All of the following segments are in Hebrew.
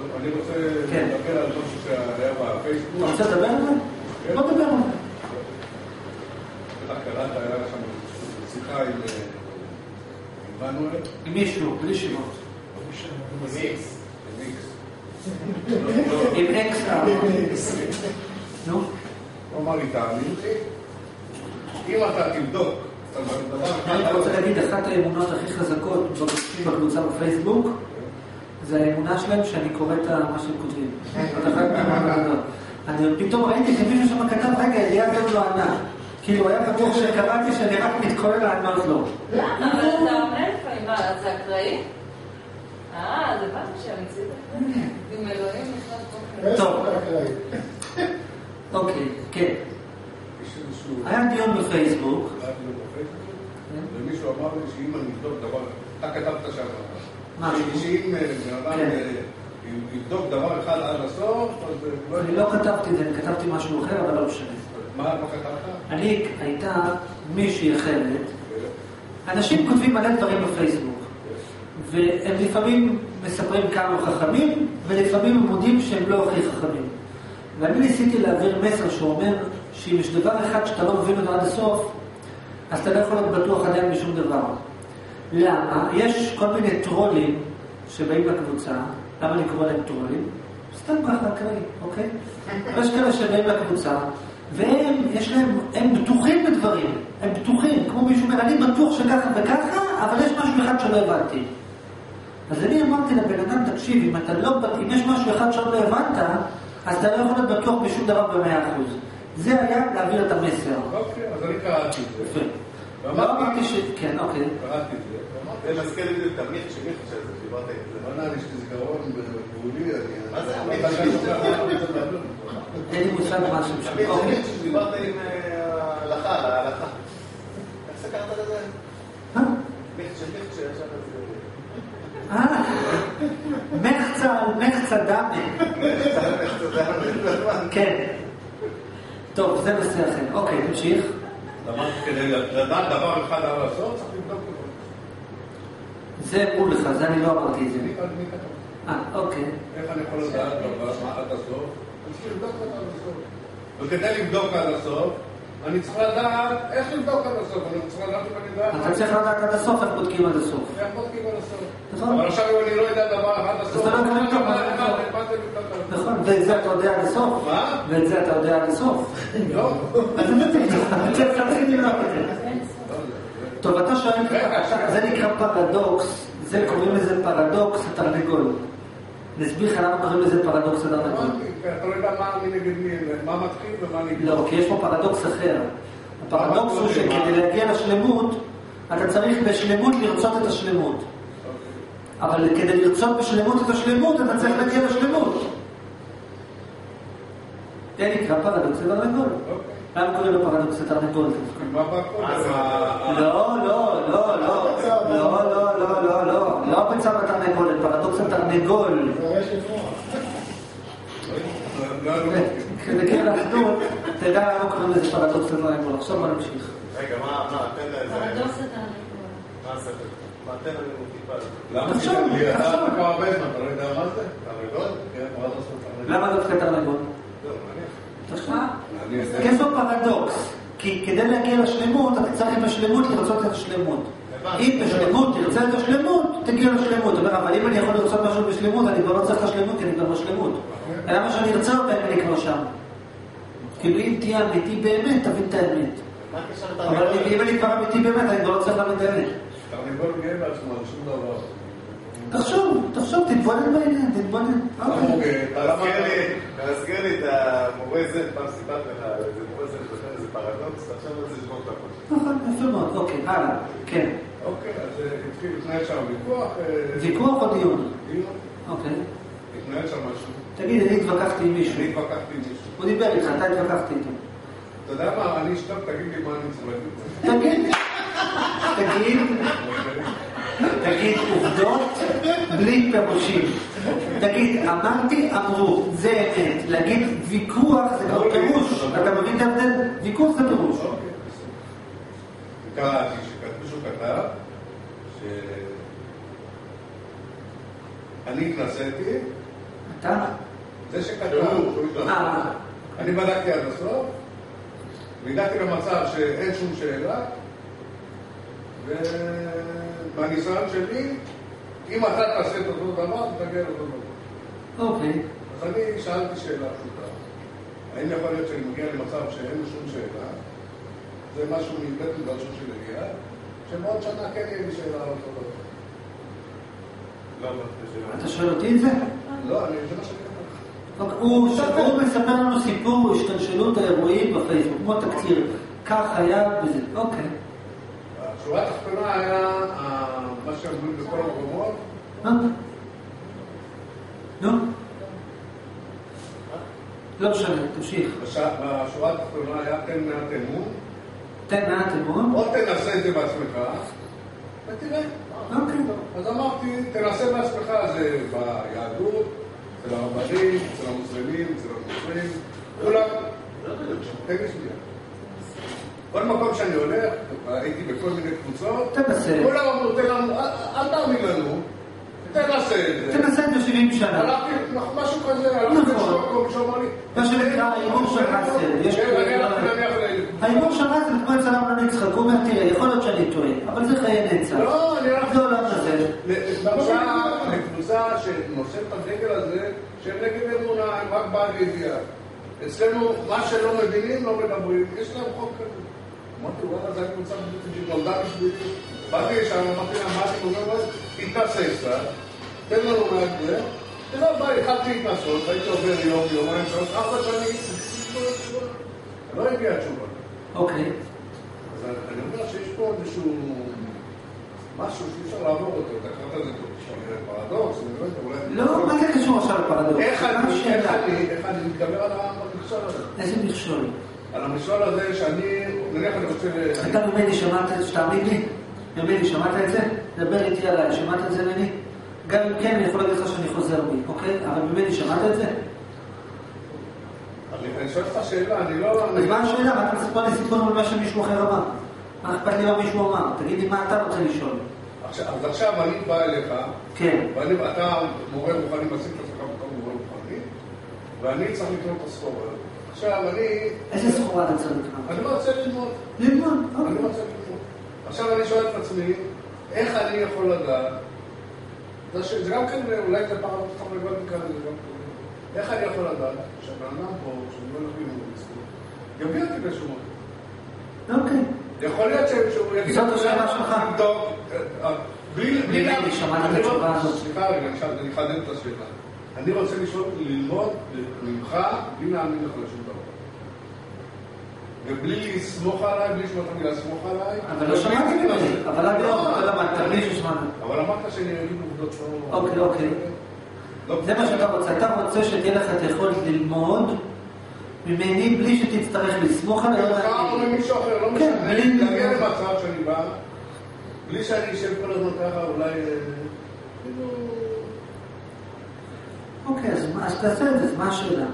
אני רוצה לדבר על משהו שהיה בפייסבוק. אתה רוצה לדבר על זה? בוא נדבר על זה. בטח קראת, היה לך שיחה עם מנואל. עם מישהו, בלי שמות. עם איקס. עם אקס. נו? הוא אמר לי, תאמין לי, אם אתה תבדוק, אני רוצה להגיד, אחת האמונות הכי חזקות בקבוצה בפייסבוק, זה האמונה שלהם שאני קורא את מה שהם כותבים. אני פתאום ראיתי שמישהו שם כתב, רגע, אליעד לא ענה. כאילו היה בטוח שקראתי שאני רק מתכונן לענות לו. למה? אבל אתה עונה לפעמים, מה, זה אקראי? זה משהו שהמציאות אקראי. עם אלוהים נכנס פה. טוב. אוקיי, כן. היה דיון בפייסבוק. ומישהו אמר לי שאם אני אבדוק דבר, אתה כתבת שם, מה? שאם יבדוק דבר אחד עד הסוף, אז... אני לא כתבתי את זה, אני כתבתי משהו אחר, אבל לא משנה. מה כתבת? אני הייתה מישהי אחרת. אנשים כותבים מלא דברים בפייסבוק, והם לפעמים מספרים כמה חכמים, ולפעמים הם מודים שהם לא הכי חכמים. ואני ניסיתי להעביר מסר שאומר שאם יש דבר אחד שאתה לא מבין אותו עד הסוף, אז אתה לא יכול להיות בטוח עדיין בשום דבר. למה? יש כל מיני טרולים שבאים לקבוצה. למה אני קורא להם טרולים? סתם ככה, אקראי, אוקיי? יש כאלה שבאים לקבוצה, והם, יש להם, הם בטוחים בדברים. הם בטוחים, כמו מישהו אומר, אני בטוח שככה וככה, אבל יש משהו אחד שלא הבנתי. אז אני אמרתי לבן אדם, תקשיב, אם יש משהו אחד שלא הבנת, אז אתה לא יכול להיות בטוח בשום דבר ב100%. זה היה להעביר את המסר. אוקיי, אז אני קראתי את זה. לא אמרתי ש... כן, אוקיי. קראתי את זה. זה מזכיר לי את המיך שזה, דיברת את זה. לא נעלי שזה זיכרון בגבולי, מה זה המיך? אין לי מושג מה שם שם. המיך שדיברת עם ההלכה. איך זה קראת לזה? מיך שישב על זה. מחצה דמה. כן. טוב, זה נושא אחר. אוקיי, נמשיך. כדי לדעת דבר אחד על הסוף, צריך לבדוק אותו. זה אמרו לך, זה אני לא אמרתי את זה. מי כתוב? אוקיי. איך אני יכול לדעת דבר עד הסוף? אני צריך לבדוק אותו עד הסוף. וכדי לבדוק עד הסוף, אני צריך לדעת איך לבדוק עד הסוף. אני צריך לדעת אם אני יודע. אתה צריך לדעת עד הסוף, איך בודקים עד הסוף. איך בודקים עד הסוף? נכון. אבל עכשיו אם אני לא יודע דבר עד הסוף, אז אתה לא יכול לבדוק עד הסוף. נכון, ואת זה אתה יודע עד הסוף. מה? ואת זה אתה יודע עד הסוף. לא. אז אתה צריך להתחיל לבדוק את זה. טוב, אתה שואל, זה נקרא פרדוקס, זה קוראים לזה פרדוקס התרנגול. נסביר לך למה קוראים לזה פרדוקס התרנגול. אתה לא יודע מה אני נגד מי, מה מתחיל ומה נגד. לא, כי יש פה פרדוקס אחר. הפרדוקס הוא שכדי להגיע לשלמות, אתה צריך בשלמות לרצות את השלמות. אבל כדי לרצות בשלמות את השלמות, אתה צריך להגיע לשלמות. זה נקרא פרדוקס התרנגול. למה קוראים לו פרדוקס התרנגול? מה בא קודם? לא ביצה בתרנגולת, פרדוקס התרנגול. כדי לאחדות, תדע למה קוראים לזה פרדוקס התרנגול. עכשיו בוא נמשיך. רגע, מה, תן לזה. פרדוקס התרנגול. מה הספר? מה תן לנו טיפה? למה? תחשוב. אתה כבר הרבה זמן, אתה לא יודע מה זה? תרנגול? כן, פרדוקס התרנגול. למה דווקא תרנגול? לא, מעניין. תחשוב. כן, זו פרדוקס. כי כדי להגיע לשלמות, אתה צריך בשלמות לרצות את השלמות. אם בשלמות תרצה את השלמות, תגיע לשלמות. אבל אם אני יכול לרצות משהו בשלמות, אני כבר לא צריך את השלמות, כי אני כבר בשלמות. למה שאני ארצה אותה אם אני כבר שם? כאילו אם תהיה אמיתי באמת, תבין את האמת. אבל אם אני כבר אמיתי באמת, אני כבר לא צריך להבין את האמת. תרנגול גאה בעצמו, על שום דבר. תחשוב, תתבונן בעניין, תתבונן. תזכיר לי את המורה זה, פעם סיפרת לך, איזה מורה זה נתן איזה פרדוקס, עכשיו אני רוצה לשמור את הכל. נכון, יפה מאוד, אוקיי, הלאה, כן. אוקיי, אז התחיל להתנהל שם ויכוח. ויכוח או דיון? דיון. אוקיי. התנהל שם משהו. תגיד, אני התווכחתי עם מישהו. אני התווכחתי עם מישהו. הוא דיבר איתך, אתה התווכחתי איתו. אתה יודע מה, אני אשתף, תגיד לי מה אני צריך. תגיד עובדות בלי פירושים. תגיד, אמרתי, אמרו, זה אמת. להגיד ויכוח זה כבר פירוש. אתה מבין את ההבדל? ויכוח זה פירוש. קראתי שמישהו כתב שאני התנסיתי אתה? זה שכתב. אני בדקתי עד הסוף, והגעתי למצב שאין שום שאלה, ובניסיון שלי, אם אתה תעשה את אותו דבר, תגיע לאותו דבר. אוקיי. אז אני שאלתי שאלה פשוטה. האם יכול להיות שאני מגיע למצב שאין לו שום שאלה? זה משהו מבית מדרשו של הגיעה, שבעוד שנה כן יהיה לי שאלה על אותו דבר. אתה שואל אותי את זה? לא, זה מה שאני אומר. הוא מספר לנו סיפור השתלשלות האירועים בפייסבוק, כמו תקציר. כך היה וזה. אוקיי. השורה התחתונה היה מה שאומרים בכל המקומות. נו? לא משנה, תמשיך. בשורה התחתונה היה תן מעט אמון. תן מעט אמון? או תנסה את זה בעצמך, ותראה. אוקיי. אז אמרתי, תנסה בעצמך, זה ביהדות, אצל הרבנים, אצל המוסלמים, אצל הנוצרים, כולם. תן לי שנייה. כל מקום שאני הולך, הייתי בכל מיני קבוצות, כולם אמרו, אל תאמין לנו, תנסה את זה. תנסה את זה 70 שנה. הלכתי, משהו כזה, הלכתי לשום מקום שאומר לי. מה שנקרא, האימור של רסל. האימור של רסל, כמו אצל אמנון יצחק, הוא אומר, תראה, יכול להיות שאני טועה, אבל זה חיי נצח. לא, אני הלכתי. זה עולם הזה. לקבוצה שנושא את הדגל הזה, שהם נגד אמונה, הם רק בעד ידיעה. אצלנו, מה שלא מבינים, לא מדברים. יש להם חוק כזה. אמרתי, וואלה, זה היה קבוצה שנולדה בשבילי. באתי לשם, אמרתי לה, מה אני אומר? תתנסה קצת, תן לנו מהגדר. תראה, ביי, התחלתי להתנסות, הייתי עובר יום, יומיים, 4 שנים, לא הגיעה התשובה. אוקיי. אז אני אומר שיש פה איזשהו משהו שאי אפשר לעבור אותו, אתה קראת את זה פרדוקס, לא, מה זה קשור עכשיו לפרדוקס? איך אני מתגבר על המכשול הזה? איזה מכשול? על המכשול הזה שאני, נניח אני רוצה... אתה ממני שמעת, שתאמין לי? ממני שמעת את זה? דבר איתי עליי, שמעת את זה ממני? גם אם כן, אני יכול להגיד לך שאני חוזר בי, אוקיי? אבל ממני שמעת את זה? אני שואל לך שאלה, אני לא... אז מה השאלה? מה אתה מספר לי סיפור על מה שמישהו אחר אמר? מה אכפת לי מה מישהו אמר? תגיד לי מה אתה רוצה לשאול. אז עכשיו אני בא אליך, כן. ואתה מורה רוחני, משים את עצמך בתור מורה רוחני, ואני צריך לקנות את הסחורה. עכשיו אני... איזה סחורה אתה צריך לקנות? אני רוצה ללמוד. ללמוד, אוקיי. אני רוצה ללמוד. עכשיו אני שואל את עצמי, איך אני יכול לדעת? זה גם כן, אולי זה פעם אותך מגבל מכאן, זה גם כן. איך אני יכול לדעת שהבן אדם פה, שאני לא הולך ללמוד בזכות, יביא אותי באיזשהו מודל? אוקיי. יכול להיות שהוא יגיד... זאת השאלה שלך. בלי אני שמעתי את התשובה הזאת. סליחה רגע, אני אחדד את השאלה. אני רוצה ללמוד ממך בלי להאמין לך לשום דבר. ובלי לסמוך עליי, בלי שמעת לי לסמוך עליי. אבל לא שמעתי ממני. אבל עד היום, אתה למדת, בלי ששמעת. אבל אמרת שאני אגיד עובדות לא... אוקיי. זה מה שאתה רוצה. אתה רוצה שתהיה לך את היכולת ללמוד ממני בלי שתצטרך לסמוך עליי. או ממישהו אחר, לא משנה. להגיע למצב שאני בא, בלי שאני אשב כל הזמן ככה, אולי... אוקיי, אז תעשה את זה, אז מה השאלה?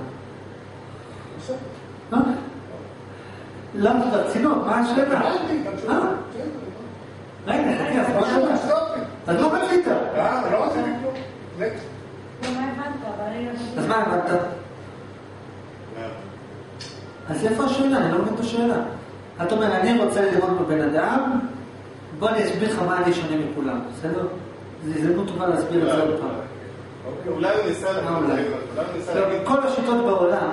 בסדר. לא, ברצינות, מה השאלה? רגע, חכה, אז מה השאלה? אז לא רצית. לא רציתי כלום. אז מה הבנת? אז איפה השאלה? אני לא מבין את השאלה. אתה אומר, אני רוצה ללמוד בבן אדם, בוא אני אסביר לך מה אני שונה מכולם, בסדר? זו הזדמנות טובה להסביר את זה עוד פעם. אולי הוא ניסה להגיד. כל השיטות בעולם,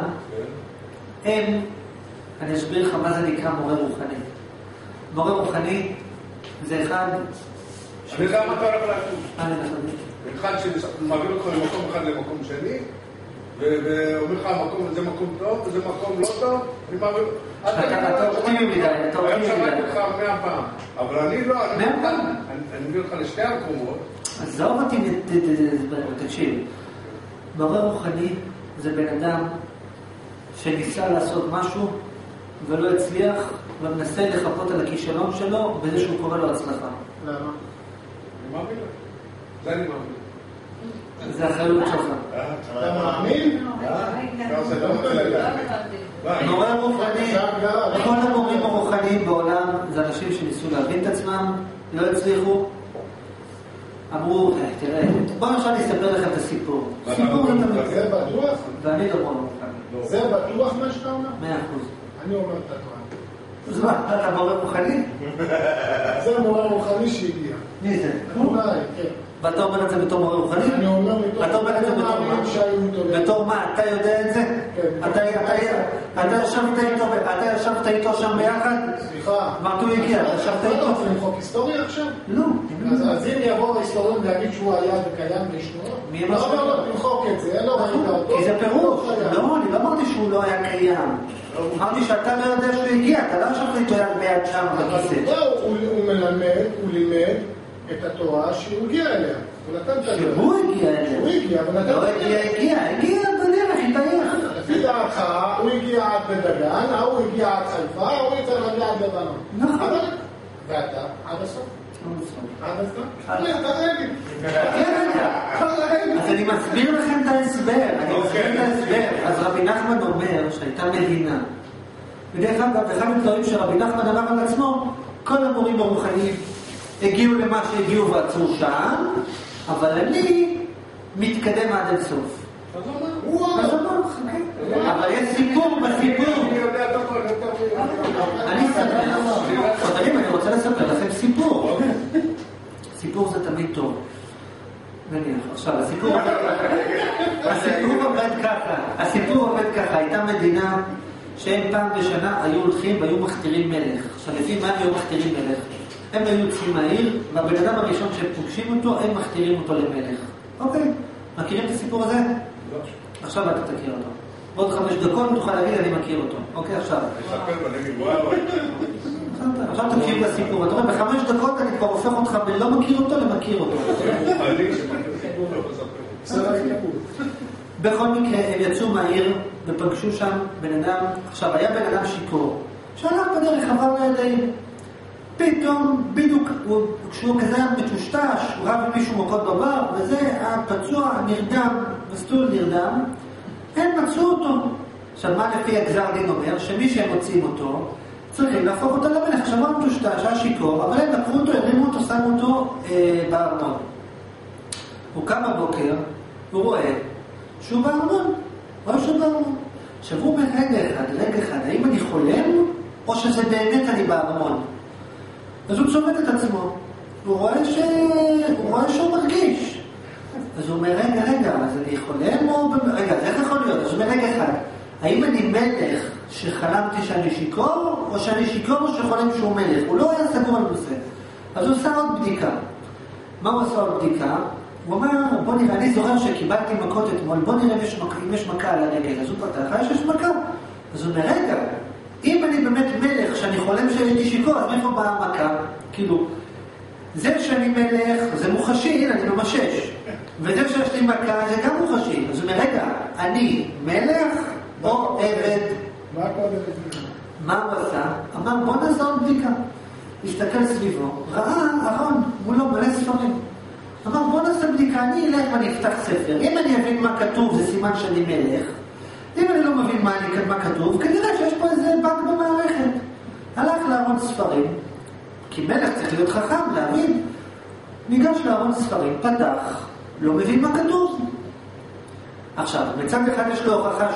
אני אסביר לך מה זה נקרא מורה רוחני. מורה רוחני זה אחד... אני יודע מה אתה הולך להגיד. אני נכנס. אחד שמעביר אותך למקום אחד למקום שני, ואומר לך, זה מקום טוב, וזה מקום לא טוב, אני מעביר... אתה אופטימי מדי, אתה אופטימי מדי. אני שמעתי אותך 100 פעם, אבל אני לא... 100 פעם? אני מביא אותך לשתי המקומות. אז לא אותי, תקשיב. מורה רוחני זה בן אדם שניסה לעשות משהו ולא הצליח, ומנסה לחפות על הכישלון שלו בזה שהוא קורא לו הצלחה. למה? אני מאמין לך. זה אני מאמין. זה אחריות שלך. אתה מאמין? זה לא מורה רוחני, כל המורים הרוחניים בעולם זה אנשים שניסו להבין את עצמם, לא הצליחו. אמרו, תראה, בוא עכשיו נספר לך את הסיפור. סיפור, ואני לא מורה רוחני. זה בטוח מה שאתה אומר? 100%. אני אומר את התורה. אז מה, אתה מורה רוחני? זה מורה רוחני שהגיע. מי זה? אולי, כן. ואתה אומר את זה בתור מורה רוחני? אני אומר אתה אומר את זה בתור מה? בתור מה? אתה יודע את זה? אתה ישבת איתו שם ביחד? סליחה. אמרת הוא הגיע, אתה ישבת איתו? אתה רוצה למחוק היסטוריה עכשיו? לא. אז אם יבוא ההיסטוריון להגיד שהוא היה וקיים וישנו, מי אמר שהוא? לא למחוק את זה, לא ראית אותו. כי זה פירוש. לא, אני לא אמרתי שהוא לא היה קיים. אמרתי שאתה לא יודע שהוא הגיע, אתה לא ישבת איתו ביד שם בכיסא. הוא לימד את התורה שהוא הגיע אליה. הוא נתן את הדרך. שהוא הגיע אליה. הוא הגיע, אבל נתן את הדרך. הגיע בדרך, התאייך. לפי דעתך, הוא הגיע עד בדגן, הוא הגיע עד חיפה, הוא יצא להגיע עד לבנון. נכון. ואתה, עד הסוף? עד הסוף? אז אני מסביר לכם את ההסבר. אז רבי נחמן אומר שהייתה מדינה. ודרך אגב, אחד הדברים שרבי נחמן אמר על עצמו, כל המורים הרוחניים הגיעו למה שהגיעו ועצרו שם, אבל אני מתקדם עד אינסוף. אז אמר, אבל יש סיפור בסיפור. אני חברים, אני רוצה לספר לכם סיפור. סיפור זה תמיד טוב. נניח, עכשיו, הסיפור עובד ככה, הייתה מדינה שהם פעם בשנה היו הולכים והיו מכתירים מלך. עכשיו, לפי מה הם היו מכתירים מלך? הם היו יוצאים מהעיר, והבן אדם הראשון שהם פוגשים אותו, הם מכתירים אותו למלך. אוקיי, מכירים את הסיפור הזה? לא. עכשיו אתה תכיר אותו. בעוד 5 דקות תוכל להגיד, אני מכיר אותו. אוקיי, עכשיו. עכשיו תכיר את הסיפור. אתה רואה, ב5 דקות אני כבר הופך אותך בלא מכיר אותו למכיר אותו. בכל מקרה, הם יצאו מהעיר ופגשו שם בן אדם. עכשיו, היה בן אדם שיקור. שהלך בדרך עבר ליד העיר. פתאום, בדיוק, כשהוא כזה מטושטש, הוא רב עם מישהו מכות בבר, וזה הפצוע נרדם, מסטול נרדם, הם מצאו אותו. עכשיו, מה לפי הגזר דין אומר? שמי שהם מוצאים אותו, צריכים להפוך אותו למלך. עכשיו, הוא מטושטש, היה שיקור, אבל הם לקחו אותו, הרימו אותו, שמו אותו בארמון. הוא קם בבוקר, הוא רואה שהוא בארמון. עכשיו, הוא אומר, רגע אחד, האם אני חולם, או שזה באמת אני בארמון? אז הוא צובט את עצמו, הוא רואה שהוא מרגיש. אז הוא אומר, רגע, אז אני חולם או... רגע, אז איך יכול להיות? אז הוא אומר, רגע אחד, האם אני מלך שחלמתי שאני שיקור, או שאני שיקור או שחולם שהוא מלך? הוא לא היה סגור על נושא. אז הוא עשה עוד בדיקה. מה הוא עשה עוד בדיקה? הוא אומר, בוא נראה, אני זוכר שקיבלתי מכות אתמול, בוא נראה אם יש מכה על הרגל. אז הוא פתח, יש מכה. אז הוא אומר, רגע, אם אני באמת מלך שאני חולם שהייתי שיקור, אז מאיפה באה המכה? כאילו, זה שאני מלך זה מוחשי, הנה אני ממשש. וזה שיש לי מכה זה גם מוחשי. אז הוא אומר, רגע, אני מלך או עבד? מה הוא עשה? אמר, בוא נעשה עוד בדיקה. הסתכל סביבו, ראה ארון מולו מלא ספרים. אמר, בוא נעשה בדיקה, אני אלך ואני אפתח ספר. אם אני אבין מה כתוב זה סימן שאני מלך. אם אני לא מבין מה כתוב, כנראה שיש פה איזה באג במערכת. הלך לארון ספרים, כי מלך צריך להיות חכם, להבין. ניגש לארון ספרים, פתח, לא מבין מה כתוב. עכשיו, מצד אחד יש לו הוכחה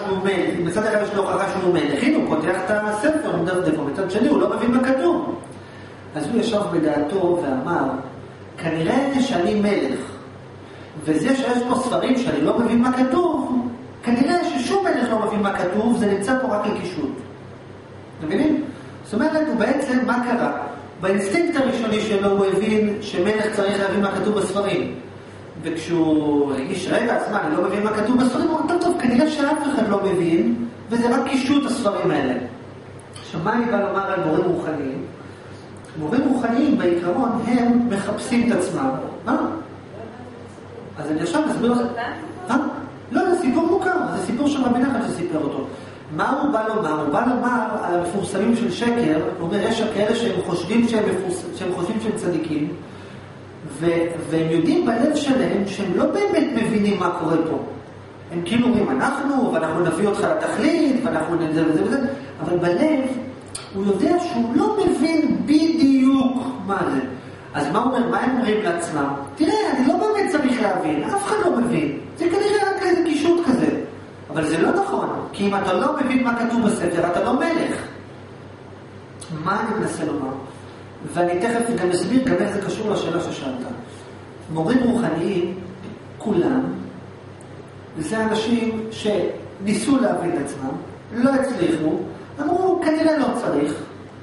שהוא מלך, הנה הוא פותח את הספר, הוא מדפדף, מצד שני הוא לא מבין מה כתוב. אז הוא ישב בדעתו ואמר, כנראה שאני מלך, וזה שיש פה ספרים שאני לא מבין מה כתוב, כנראה ששום מלך לא מבין מה כתוב, זה נמצא פה רק לקישוט. אתם מבינים? זאת אומרת, הוא בעצם, מה קרה? באינסטינקט הראשוני שלו הוא הבין שמלך צריך להבין מה כתוב בספרים. וכשהוא הרגיש, רגע, אז מה, אני לא מבין מה כתוב בספרים, הוא אומר, טוב, כנראה שאף אחד לא מבין, וזה רק קישוט הספרים האלה. עכשיו, מה אני בא לומר על מורים רוחניים? מורים רוחניים בעיקרון הם מחפשים את עצמם. מה? אז אני עכשיו מסביר לכם. לא, זה סיפור מוכר, זה סיפור של רבי נחמן שסיפר אותו. מה הוא בא לומר? הוא בא לומר על המפורסמים של שקר, הוא אומר, יש כאלה שהם חושבים שהם צדיקים, והם יודעים בלב שלהם שהם לא באמת מבינים מה קורה פה. הם כאילו אומרים, ואנחנו נביא אותך לתכלית, ואנחנו נזה וזה וזה, אבל בלב הוא יודע שהוא לא מבין בדיוק מה זה. אז מה הוא אומר? מה הם אומרים לעצמם? תראה, אני לא באמת צריך להבין, אף אחד לא מבין. זה כנראה רק איזה קישוט כזה. אבל זה לא נכון, כי אם אתה לא מבין מה כתוב בספר, אתה לא מלך. מה אני מנסה לומר? ואני תכף גם אסביר גם איך זה קשור לשאלה ששאלת. מורים רוחניים, כולם, זה אנשים שניסו להבין את עצמם, לא הצליחו, אמרו, כנראה לא צריך,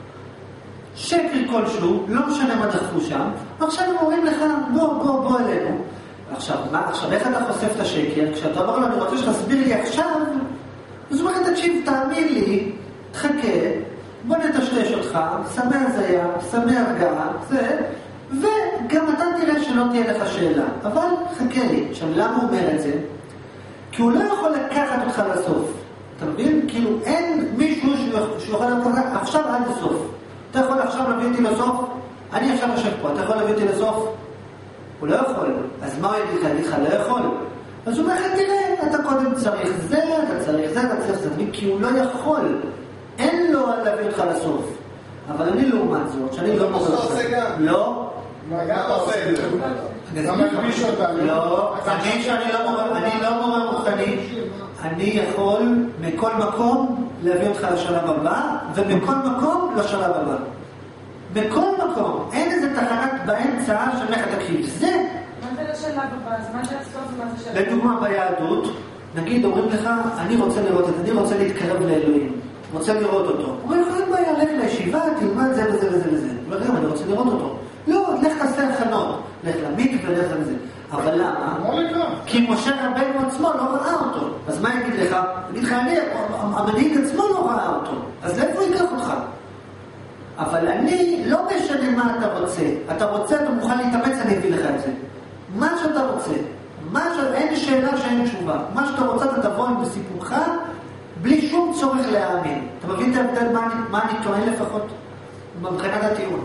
שקר כלשהו, לא משנה מה דחפו שם, ועכשיו הם אומרים לך, בוא אלינו. עכשיו, איך אתה חושף את השקר? כשאתה אומר לו, אני רוצה שתסביר לי עכשיו, אז הוא אומר, תקשיב, תאמין לי, תחכה, בוא נטשטש אותך, סמי הזיה, סמי הרגעה, זה, וגם אתה תראה שלא תהיה לך שאלה. אבל חכה לי. עכשיו, למה הוא אומר את זה? כי הוא לא יכול לקחת אותך לסוף. אתה מבין? כאילו, אין מישהו שיוכל לקחת עכשיו עד לסוף. אתה יכול עכשיו להביא אותי לסוף? אני עכשיו יושב פה, אתה יכול להביא אותי לסוף? הוא לא יכול. אז מה הוא יגיד לך? לא יכול. אז הוא אומר, תראה, אתה קודם צריך זה, אתה צריך זה, אתה צריך זה, כי הוא לא יכול. אין לו להביא אותך לסוף. אבל אני לעומת זאת, שאני לא מוכר לך. לא. מה אתה עושה את זה? אתה מלביש אותה. לא. אני לא מורה רוחני. אני יכול מכל מקום להביא אותך לשלב הבא, ומכל מקום לשלב הבא. בכל מקום. אין איזה תחנת באמצע שאומר לך תקשיב. זה... מה זה לשלב הבא? מה זה הסוף ומה זה שלב? לדוגמה ביהדות, נגיד אומרים לך, אני רוצה לראות את זה, אני רוצה להתקרב לאלוהים. רוצה לראות אותו. הוא אומר לך, אין בעיה, לך לישיבה, תלמד זה וזה וזה וזה. הוא אומר, אני רוצה לראות אותו. לא, לך תעשה הכנות. לך למקווה ולך לזה. אבל למה? כי משה רבנו עצמו לא ראה אותו. אז מה יגיד לך? יגיד לך, המנהיג עצמו לא ראה אותו. אז לאיפה הוא ייקח אותך? אבל אני, לא משנה מה אתה רוצה. אתה רוצה, אתה מוכן להתאמץ, אני אביא לך את זה. מה שאתה רוצה. אין שאלה שאין תשובה. מה שאתה רוצה, אתה תבוא עם בסיפורך, בלי שום צורך להאמין. אתה מבין את ההבדל מה אני טוען לפחות? מבחינת הטיעון.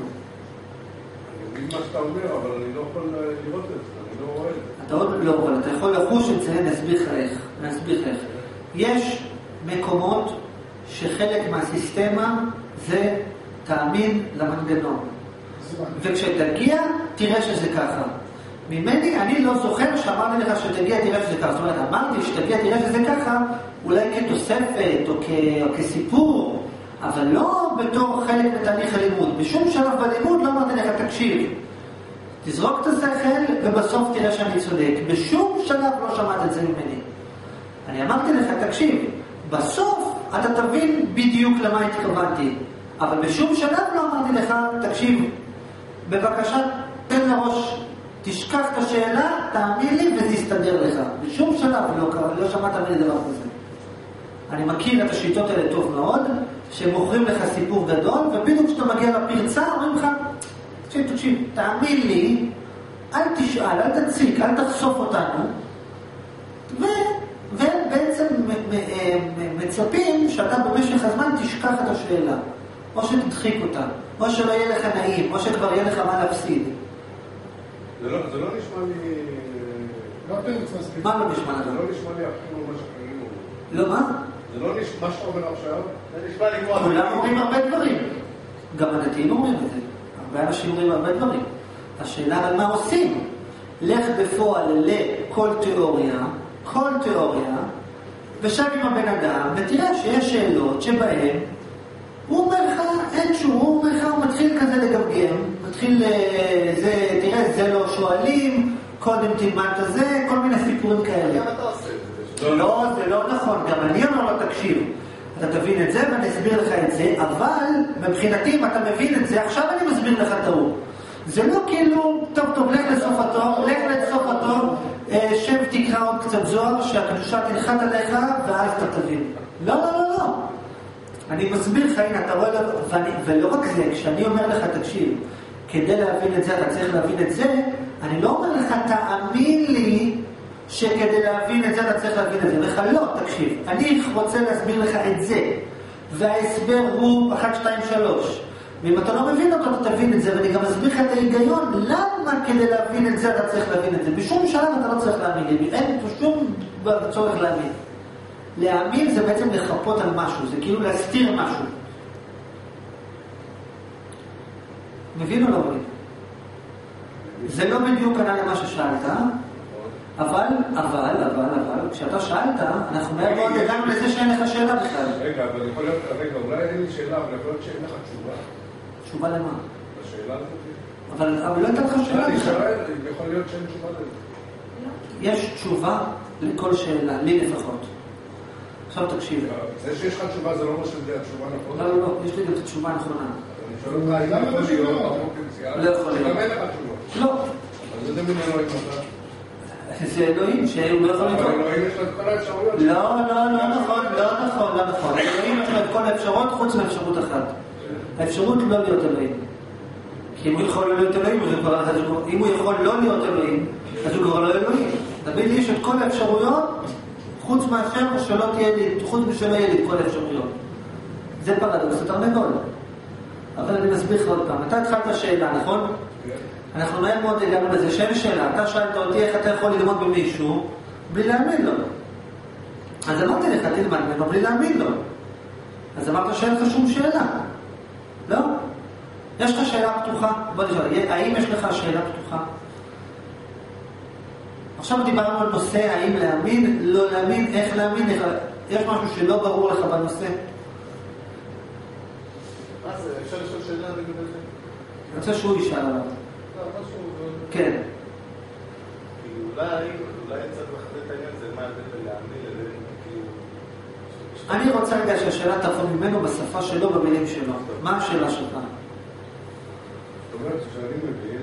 אני מבין מה שאתה אומר, אבל אני לא יכול לראות את זה, אני לא רואה את זה. אתה עוד לא, אבל אתה יכול לחוש את זה, נסביר איך. יש מקומות שחלק מהסיסטמה זה תאמין למנגנון. וכשתגיע, תראה שזה ככה. ממני, אני לא זוכר שאמרתי לך שתגיע, תראה שזה ככה. זאת אומרת, אמרתי שתגיע, תראה שזה ככה, אולי כתוספת או כסיפור, אבל לא בתור חלק מתהליך הלימוד. בשום שלב בלימוד לא אמרתי לך, תקשיב, תזרוק את השכל ובסוף תראה שאני צודק. בשום שלב לא שמעת את זה ממני. אני אמרתי לך, תקשיב, בסוף אתה תבין בדיוק למה התכוונתי. אבל בשום שלב לא אמרתי לך, תקשיב, בבקשה, תן לראש, תשכח את השאלה, תאמין לי ותסתדר לך. בשום שלב לא שמעת ממני דבר כזה. אני מכיר את השיטות האלה טוב מאוד, שמוכרים לך סיפור גדול, ובדיוק כשאתה מגיע לפרצה, אומרים לך, תקשיב, תאמין לי, אל תשאל, אל תציק, אל תחשוף אותנו, והם בעצם מצפים שאתה במשך הזמן תשכח את השאלה, או שתדחיק אותה, או שלא יהיה לך נעים, או שכבר יהיה לך מה להפסיד. זה לא נשמע לי... מה לא נשמע לך? זה לא נשמע לי אפילו מה שאחרים אומרים. לא, מה? זה לא נשמע מה שאתה אומר עכשיו. זה נשמע לי כמו... כולם אומרים הרבה דברים. גם הדתיים אומרים את זה. הרבה אנשים אומרים הרבה דברים. השאלה על מה עושים. לך בפועל לכל תיאוריה, ושב עם הבן אדם, ותראה שיש שאלות שבהן הוא אומר לך, אין שום, הוא אומר לך, הוא מתחיל כזה לגמגם, מתחיל, תראה, זה לא שואלים, קודם תלמד את זה, כל מיני סיפורים כאלה. גם אתה עושה את זה. לא, זה לא נכון, גם אני אומר לו, תקשיב, אתה תבין את זה ואני אסביר לך את זה, אבל מבחינתי אם אתה מבין את זה, עכשיו אני מסביר לך את ההוא. זה לא כאילו, טוב, לך לסוף התור, שב תקרא עוד קצת זוהר, שהקדושה תנחת עליך, ואז אתה תבין. לא. אני מסביר לך, הנה, אתה רואה, ולא רק זה, כשאני אומר לך, תקשיב, כדי להבין את זה, אתה צריך להבין את זה, אני לא אומר לך, תאמין לי, שכדי להבין את זה, אתה צריך להבין את זה. לך לא, תקשיב, אני רוצה להסביר לך את זה, וההסבר הוא 1, 2, 3. ואם אתה לא מבין אותו, אתה תבין את זה, ואני גם אסביר לך את ההיגיון, למה כדי להבין את זה, אתה צריך להבין את זה. בשום שלב אתה לא צריך להאמין לי, אין פה שום צורך להאמין. להאמין זה בעצם לחפות על משהו, זה כאילו להסתיר משהו. מבין או לא מבין? זה לא בדיוק ענה למה ששאלת, אבל, כשאתה שאלת, אנחנו מהר מאוד הגענו לזה שאין לך שאלה בכלל. רגע, אבל יכול להיות, אולי אין לי שאלה, אבל יכול להיות שאין לך תשובה. תשובה למה? לשאלה הזאת? אבל לא הייתה לך שאלה אני בכלל. שואל, יכול להיות שאין תשובה לזה. יש תשובה לכל שאלה, לי לפחות. עכשיו תקשיב. זה שיש לך תשובה זה לא אומר שזה התשובה נכונה. לא, יש לי גם את התשובה הנכונה. אני שואל אותך, האם יכול להיות הפוטנציאל? לא יכול להיות. גם אין לך תשובה. לא. אז איזה מין אלוהים אתה? זה אלוהים, שהוא לא יכול אבל לקרוא. אלוהים יש לו את כל האפשרויות. לא נכון. אלוהים יש לו את כל האפשרות חוץ מאפשרות אחת. האפשרות לא להיות אלוהים. כי אם הוא יכול לא להיות אלוהים, אם הוא יכול לא להיות אלוהים, אז הוא כבר לא אלוהים. תמיד יש את כל האפשרויות, חוץ מאשר שלא תהיה לי, חוץ משלא יהיה לי את כל האפשרויות. זה פרדוקס, אתה תרנגול. אבל אני מסביר לך עוד פעם. אתה התחלת שאלה, נכון? אנחנו מהר מאוד הגענו לזה שאין שאלה. אתה שאלת אותי איך אתה יכול ללמוד במישהו בלי להאמין לו. אז אמרתי לך, תלמד ממנו בלי להאמין לו. אז אמרת שאין לך שום שאלה. לא? יש לך שאלה פתוחה? בוא נשאל, האם יש לך שאלה פתוחה? עכשיו דיברנו על נושא, האם להאמין, לא להאמין, איך להאמין, יש משהו שלא ברור לך בנושא? מה זה? אפשר לשאול שאלה לגבי זה? אני רוצה שהוא ישאל עליו. לא, משהו... כן. אולי צריך לחדד את העניין, זה מה ההבדל בין להאמין לבין כאילו... אני רוצה רגע שהשאלה תבוא ממנו בשפה שלו, במילים שלו. מה השאלה שלך? זאת אומרת, שאני מבין,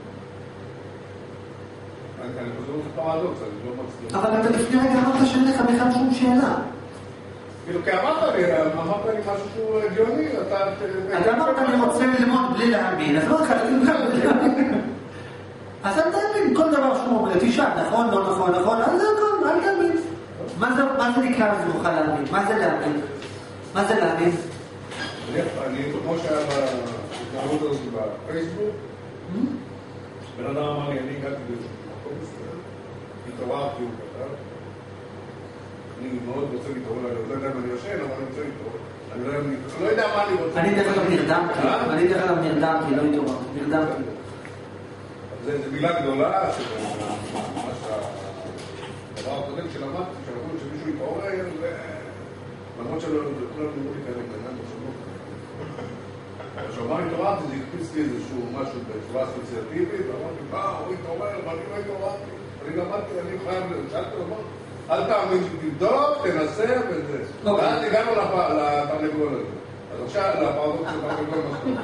אני חוזר לך פרדוקס, אני לא מצליח. אבל אתה לפני רגע אמרת שאין לך בכלל שום שאלה. כאילו, כי אמרת לי משהו שהוא הגיוני, אתה אמרת אני רוצה ללמוד בלי להאמין, אז לא לך, אתה תלמד בלי להאמין. אז אל תאמין, כל דבר שהוא אומר, תשאל, נכון, לא נכון, נכון, אל תאמין. מה זה נקרא לזמוך להאמין? מה זה להאמין? מה זה להאמין? אני, כמו שהיה בהתנהלות הזאת בפייסבוק, בן אדם אמר לי, אני הגעתי במקום מסוים, התעוררתי, הוא כתב, אני מאוד רוצה להתעורר, אני לא יודע אם אני יושן, אבל אני רוצה להתעורר. אני לא יודע מה אני רוצה. אני דרך אגב נרדמתי, לא התעוררתי, נרדמתי. זו מילה גדולה, שממש הדבר הקודם שלמדתי, שאמרו שמישהו יתעורר, למרות שלא כולם לימוד לי כאלה בעיניים בשבוע. כשאמר התעוררתי, זה הקפיץ לי איזשהו משהו בצורה אסוציאטיבית, ואמרתי, הוא התעורר, ואני לא התעוררתי. אני למדתי, אני חייב, שאלתי לו, אל תאמין, תבדוק, תנסה וזה. ואז הגענו לתרנגול הזה. אז עכשיו, לפרדוקס של תרנגול מסוים.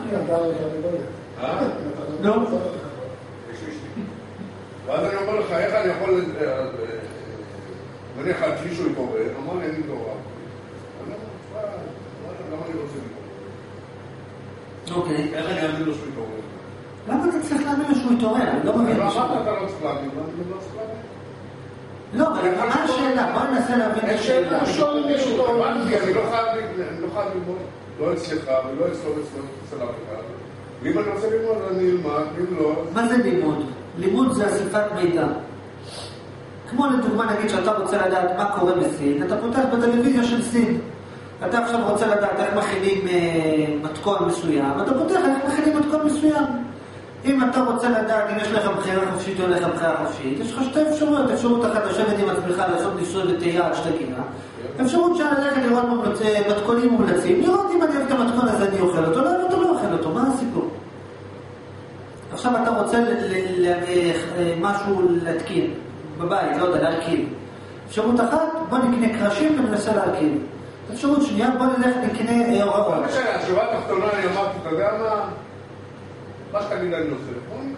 לא. ואז אני אומר לך, איך אני יכול... ואני אחד מישהו יתעורר, אמר לי, אני מתעורר. אני אומר, למה אני רוצה להתעורר? אוקיי. איך אני אאמין לו שהוא יתעורר? למה אתה צריך להאמין לו שהוא יתעורר? אני לא מבין. אמרת, אתה לא צריך להאמין, אני לא צריך להאמין. לא, אבל מה השאלה? בוא ננסה להבין את השאלה. אני לא חייב ללמוד, לא אצלך ולא אצלו אצל אף אחד. ואם אני רוצה ללמוד, אני אלמד, ואם לא... מה זה לימוד? לימוד זה אספת מידע. כמו לדוגמה, נגיד שאתה רוצה לדעת מה קורה בסין, אתה פותח בטלוויזיה של סין. אתה עכשיו רוצה לדעת איך מכינים מתכון מסוים, אתה פותח איך מכינים מתכון מסוים. אם אתה רוצה לדעת אם יש לך בחירה חופשית או אין לך בחירה חופשית, יש לך שתי אפשרויות. אפשרות אחת לשבת עם עצמך לעשות ניסוי וטעייה עד שתגיע. אפשרות שאני ללכת לראות מתכונים מומלצים, לראות אם אני אוהב את המתכון הזה אני אוכל אותו, לא אוהב אותו, לא אוכל אותו, מה הסיפור? עכשיו אתה רוצה משהו להתקין בבית, לא יודע, להרכיב. אפשרות אחת, בוא נקנה קרשים וננסה להרכיב. אפשרות שנייה, בוא נלך נקנה הוראות. לא משנה, השורה התחתונה, אני אמרתי, אתה יודע מה שתגיד אני עושה?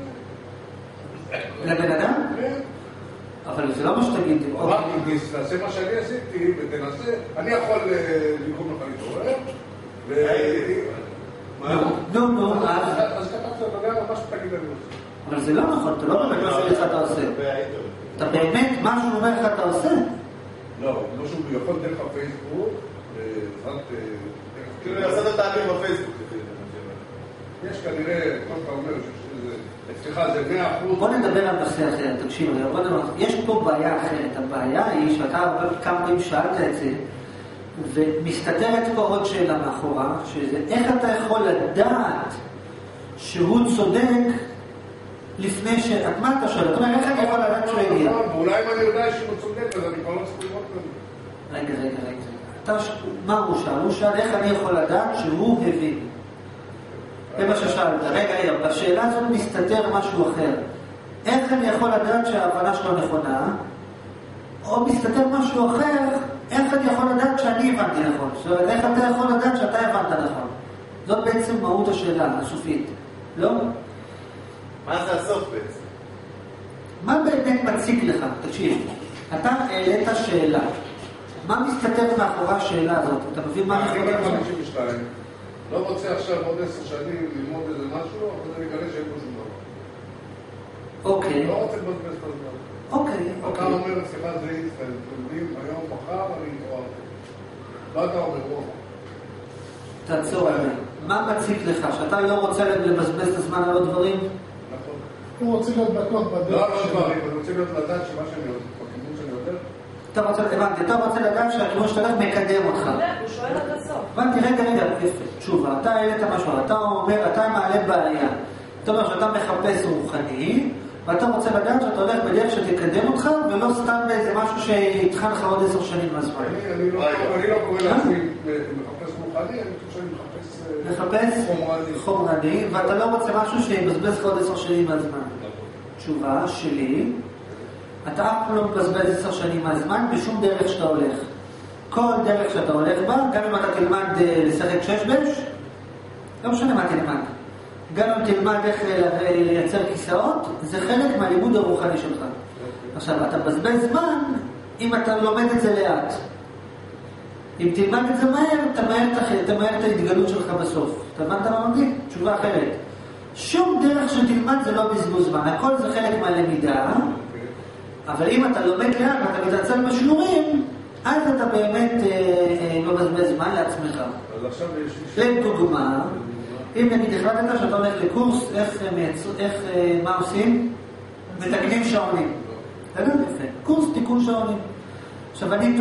לבן אדם? כן. אבל זה לא מה שתגיד. אמרתי, תעשה מה שאני עשיתי ותנסה. אני יכול לגרום לך להתעורר. נו, אז כתבת, אתה יודע מה שתגיד אני עושה. אבל זה לא נכון, אתה לא באמת מה שאתה עושה. אתה באמת, מה שהוא אומר לך אתה עושה? לא, משהו יכול דרך הפייסבוק, כאילו לעשות את העמים בפייסבוק. יש כנראה, כמו שאתה אומר, סליחה, זה 100%. בוא נדבר על נושא אחר, תקשיב, יש פה בעיה אחרת. הבעיה היא שאתה כמה פעמים שאלת את זה, ומסתתרת פה עוד שאלה מאחורה, שזה איך אתה יכול לדעת שהוא צודק לפני ש... מה אתה שואל? אתה אומר, איך אני יכול לדעת שהוא הגיע? ואולי אם אני יודע שהוא צודק, אז אני כבר לא צריך לראות לזה. רגע. מה הוא שאל? הוא שאל איך אני יכול לדעת שהוא הבין. זה מה ששאלת. רגע, בשאלה הזאת מסתתר משהו אחר. איך אני יכול לדעת שההבנה שלו נכונה? או מסתתר משהו אחר, איך אני יכול לדעת שאני הבנתי נכון? זאת אומרת, איך אתה יכול לדעת שאתה הבנת נכון? זאת בעצם מהות השאלה, הסופית. לא? מה זה הסוף בעצם? מה באמת מציק לך? תקשיב, אתה העלית שאלה. מה מסתתר מאחורי השאלה הזאת? אתה מבין מה אני מסתתר? בן 52, לא רוצה עכשיו עוד 10 שנים ללמוד איזה משהו, אבל אני אגלה שאין פה שום דבר. אוקיי. לא רוצה לבזבז את הזמן. אוקיי. אתה אומר, סליחה, זה אינסטנט, אתם יודעים, היום, מחר, אני אתראה. מה אתה אומר? תעצור עליי. מה מציק לך? שאתה לא רוצה לבזבז את הזמן על עוד דברים? נכון. הוא רוצה להיות בטוח בדרך לא דברים, אני רוצה להיות לדעת שמה שאני יודע, בכיוון שאני יודע. אתה רוצה לדעת שהכיוון שאתה הולך מקדם אותך. הוא שואל עד הסוף. הבנתי, רגע, יפה, תשובה. אתה העלית משהו, אתה אומר, אתה מעלה בעיה. אתה אומר שאתה מחפש רוחני, ואתה רוצה לדעת שאתה הולך בדרך שתקדם אותך, ולא סתם באיזה משהו שיתחן לך עוד 10 שנים מהזמן. אני לא קורא לעצמי מחפש רוחני, אני חושב שאני מחפש חומרני, ואתה לא רוצה משהו שיבזבז לך עוד 10 שנים מהזמן. תשובה שלי, אתה אף פעם לא מבזבז 10 שנים מהזמן בשום דרך שאתה הולך. כל דרך שאתה הולך בה, גם אם אתה תלמד לשחק שש-בש, לא משנה מה תלמד. גם אם תלמד איך לייצר כיסאות, זה חלק מהלימוד הרוחני שלך. עכשיו, אתה מבזבז זמן אם אתה לומד את זה לאט. אם תלמד את זה מהר, אתה מהר את ההתגלות שלך בסוף. אתה הבנת מה אמרתי? תשובה אחרת. שום דרך שתלמד זה לא בזבוז זמן. הכל זה חלק מהלמידה, אבל אם אתה לומד לאט ואתה מתעצל בשיעורים, אז אתה באמת לא מבזבז זמן לעצמך. אז עכשיו יש... לדוגמה, אם נגיד החלטת שאתה הולך לקורס, מה עושים? מתקנים שעונים. תגיד יפה, קורס תיקון שעונים. עכשיו אני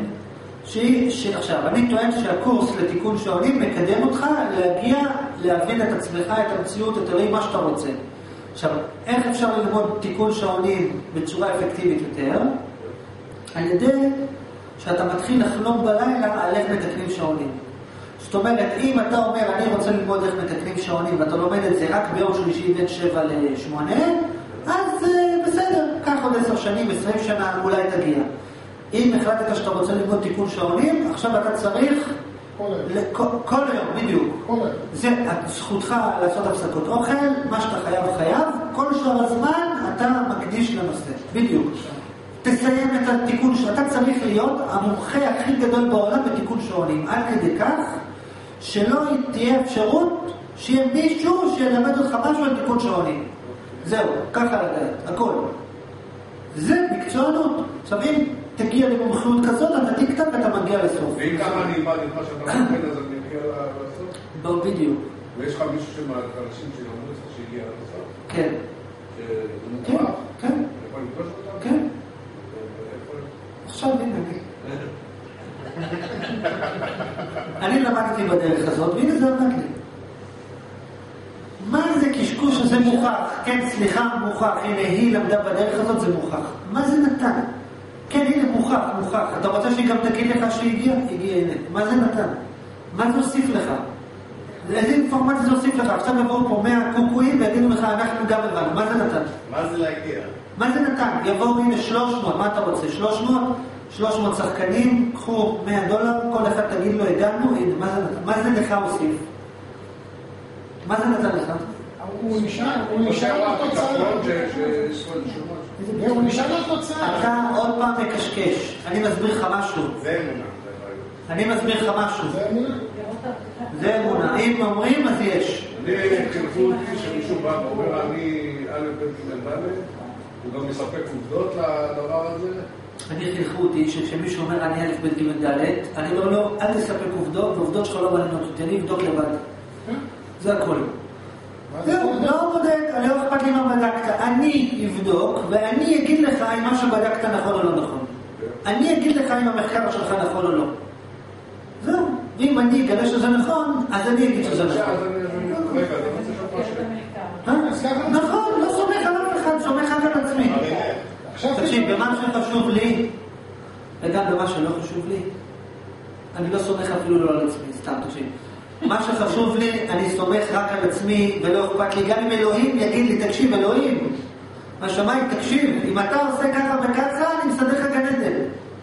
טוען שהקורס לתיקון שעונים מקדם אותך להגיע, להבין את עצמך, את המציאות, את אלוהים, מה שאתה רוצה. עכשיו, איך אפשר ללמוד תיקון שעונים בצורה אפקטיבית יותר? על ידי שאתה מתחיל לחלום בלילה על איך מתקנים שעונים. זאת אומרת, אם אתה אומר, אני רוצה ללמוד איך מתקנים שעונים, ואתה לומד את זה רק ביום שלישי בין 7 ל-8, אז בסדר, קח עוד 10 שנים, 20 שנה, אולי תגיע. אם החלטת שאתה רוצה ללמוד תיקון שעונים, עכשיו אתה צריך כל היום, בדיוק. זה זכותך לעשות הפסקות אוכל, מה שאתה חייב, כל שאר הזמן אתה מקדיש לנושא, בדיוק. תסיים את התיקון, אתה צריך להיות המומחה הכי גדול בעולם בתיקון שעונים, עד כדי כך שלא תהיה אפשרות שיהיה מישהו שילמד אותך משהו על תיקון שעונים. זהו, ככה לדעת, הכל. זה מקצוענות. עכשיו אם תגיע למומחיות כזאת, אתה תקטע ואתה מגיע לסוף. ואם כמה אני אלמד את מה שאתה מבין, אז אני מגיע לסוף? לא, בדיוק. ויש לך מישהו שמאנשים שלמדו את זה שהגיע לסוף? כן. שזה מוכרח? כן. אני יכול לפגוש אותם? כן. עכשיו הנה אני למדתי בדרך הזאת, והנה זה עמד לי. מה זה קשקוש הזה מוכח? כן, סליחה, מוכח. הנה, היא למדה בדרך הזאת, זה מוכח. מה זה נתן? כן, הנה, מוכח. אתה רוצה שהיא גם תגיד לך שהיא הגיעה, הנה. מה זה נתן? מה זה הוסיף לך? איזה אינפורמציה זה הוסיף לך? עכשיו יבואו פה 100 קוקויים ויגידו לך, אנחנו גם הבנו. מה זה נתן? מה זה להגיע? מה זה נתן? יבואו הנה 300, מה אתה רוצה? 300 שחקנים, קחו $100, כל אחד תגיד לו, הגענו, הנה, מה זה לך הוסיף? מה זה נתן לך? הוא נשאר לתוצאה. הוא נשאר לתוצאה. אתה עוד פעם מקשקש. אני מסביר לך משהו. זה אמונה. אני מסביר לך משהו. זה אמונה? זה אמונה. אם אומרים, אז יש. אני חילקו אותי שמישהו בא ואומר, אני א' ב' ג' ד', הוא גם מספק עובדות לדבר הזה. אני חילקו אותי שכשמישהו אומר, אני א' ב' ג' ד', אני אומר לו, אל תספק עובדות, ועובדות שלך לא מעניינות אותי, אני אבדוק לבד. זה הכל. זהו, לא בודק, אני לא אכפת לי מה בדקת. אני אבדוק, ואני אגיד לך אם מה שבדקת נכון או לא נכון. אני אגיד לך אם המחקר שלך נכון או לא. זהו, ואם אני אגלה שזה נכון, אז אני אגיד שזה נכון. רגע, זה לא צריך להיות משהו. נכון, לא סומך על תקשיב, במה שחשוב לי, וגם במה שלא חשוב לי, אני לא סומך אפילו לא על עצמי, סתם תקשיב. מה שחשוב לי, אני סומך רק על עצמי, ולא אכפת לי, גם אם אלוהים יגיד לי, תקשיב, אלוהים, השמיים, תקשיב, אם אתה עושה ככה וככה, אני מסדר לך גן עדן.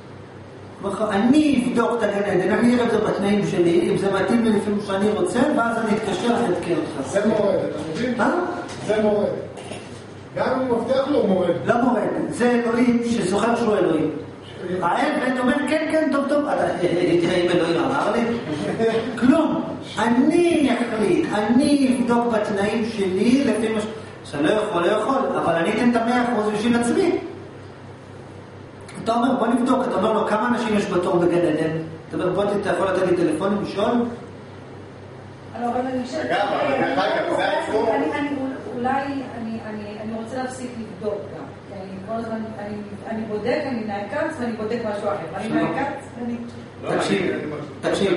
אני אבדוק את הגן עדן, אני אראה את זה בתנאים שלי, אם זה מתאים לי לפעמים שאני רוצה, ואז אני אתקשר ואתקר אותך. זה מורד, אתה מבין? זה מורד. גם אם הוא מבטיח לו, הוא מורד. לא מורד, זה אלוהים שזוכר שהוא אלוהים. העבד אומר, כן, כן, טוב, טוב, תראה אם אלוהים אמר לי. כלום, אני אחליט, אני אבדוק בתנאים שלי, לפי מה שאני לא יכול, אבל אני אתן את 100% בשביל עצמי. אתה אומר, בוא נבדוק, אתה אומר לו, כמה אנשים יש בתור בגן עדן? אתה אומר, בוא, אתה יכול לתת לי טלפונים, לשאול? אבל אני חושבת... אגב, זה העצמו. אולי אני רוצה להפסיק לבדוק גם. כל הזמן, אני בודק, אני נעקץ ואני בודק משהו אחר. אני נעקץ ואני... תקשיב.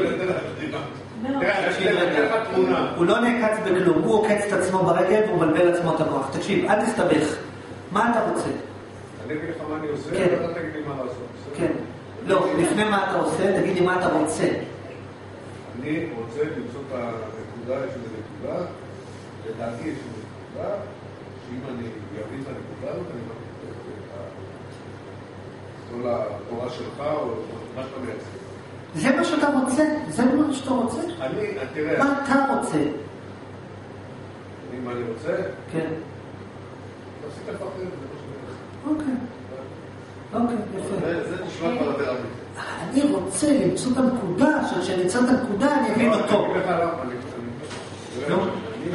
הוא לא נעקץ בכלום, הוא עוקץ את עצמו ברגל והוא מבלבל עצמו את המוח. תקשיב, אל תסתבך. מה אתה רוצה? אני אגיד לך מה אני עושה, ואתה תגיד לי מה לעשות. כן. לא, לפני מה אתה עושה, תגיד לי מה אתה רוצה. אני רוצה למצוא את הנקודה, יש איזו נקודה, לדעתי יש איזו נקודה, שאם אני אבין את הנקודה הזאת, אני מביא את כל התורה שלך, או מה שאתה מייצג. זה מה שאתה רוצה? זה מה שאתה רוצה? תראה... מה אתה רוצה? מה אני רוצה? כן. תפסיק לפחד, זה מה שאני רוצה. אוקיי, יפה. זה נשמע כבר יותר אמיתי. אני רוצה למצוא את הנקודה, כשנמצא את הנקודה אני אבין אותו. אני אגיד לך למה,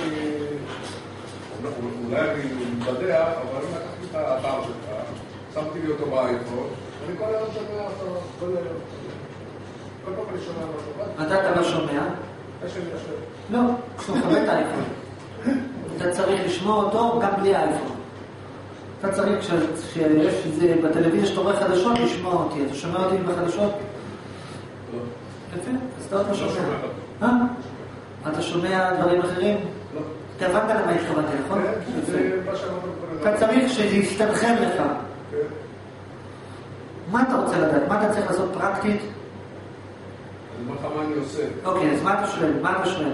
אולי אני מבדע, אבל אני לקחתי את האתר שלך, שמתי לי אותו באייפון, אני כל היום שומע אותו, כל פעם אני שומע משהו. אתה לא שומע? לא, הוא מכבד את האייפון. אתה צריך לשמוע אותו גם בלי האייפון. אתה צריך, כשיש איזה בטלוויזיה שאתה רואה חדשות, לשמוע אותי. אתה שומע אותי בחדשות? לא. יפה, אז אתה עוד לא שומע. אתה שומע דברים אחרים? לא. אתה הבנת למה התכוונתי, נכון? כן, זה מה שאמרנו כל אתה צריך שזה יסתנכם לך. כן. מה אתה רוצה לדעת? מה אתה צריך לעשות פרקטית? אני אומר לך מה אני עושה. אוקיי, אז מה אתה שואל? מה אתה שואל?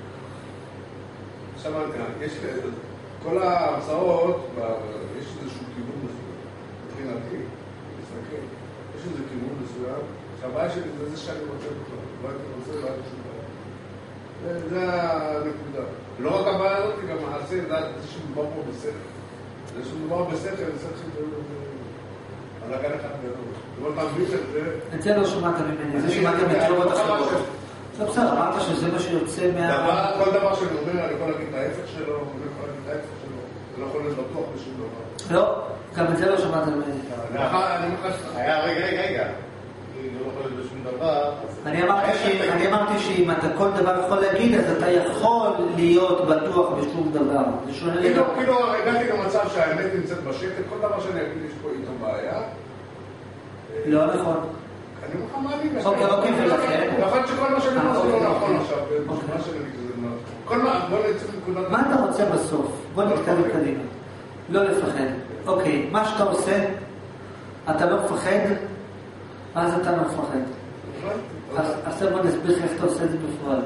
עכשיו יש כל ההרצאות, יש איזשהו כיוון מסוים. מבחינתי, מסתכל, יש איזה כיוון מסוים, שהבעיה שלי זה שאני רוצה בכלל. לא הייתי רוצה, לא הייתי שום בעיה. זה הנקודה. לא רק הבעיה הזאת, גם מעשה, זה שמדובר פה בשכל. זה שמדובר בשכל, זה שכל על הגן אחד גדול. זאת אומרת, תנביט את זה... את זה לא שמעת ממני, זה שמעת מתשובות אחרות. בסדר, אמרת שזה מה שיוצא מה... כל דבר שאני אומר, אני יכול להגיד את ההפך שלו, אני יכול להגיד את ההפך שלו. זה לא יכול להיות בטוח בשום דבר. לא, גם את זה לא שמעת ממני. אני מחשב. היה רגע. אני לא יכול להיות בשום דבר. אני אמרתי שאם אתה כל דבר יכול להגיד, אז אתה יכול להיות בטוח בשום דבר. זה שונה לגמרי. כאילו, הגעתי למצב שהאמת נמצאת בשקט, כל דבר שאני אגיד יש פה איתו בעיה. לא נכון. אני אומר לך מה אני... אוקיי, ולכן? יכול להיות שכל מה שאני אומר זה לא נכון עכשיו, מה שאני אגיד זה לא נכון. בוא נצא מנקודת... מה אתה רוצה בסוף? בוא נתקדם קדימה. לא לפחד. אוקיי, מה שאתה עושה, אתה לא מפחד, אז אתה לא מפחד. עכשיו בוא נסביר איך אתה עושה את זה בפועל.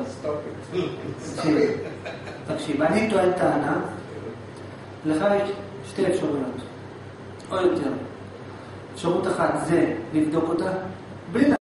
תקשיב, אני טוען טענה, לך יש שתי אפשרויות, או יותר. אפשרות אחת זה לבדוק אותה, בלי